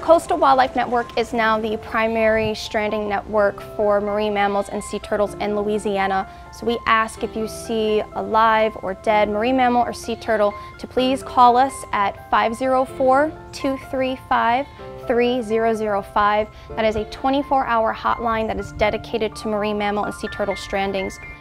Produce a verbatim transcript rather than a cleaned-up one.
Coastal Wildlife Network is now the primary stranding network for marine mammals and sea turtles in Louisiana. So we ask if you see a live or dead marine mammal or sea turtle to please call us at five zero four, two three five, three zero zero five. That is a twenty-four hour hotline that is dedicated to marine mammal and sea turtle strandings.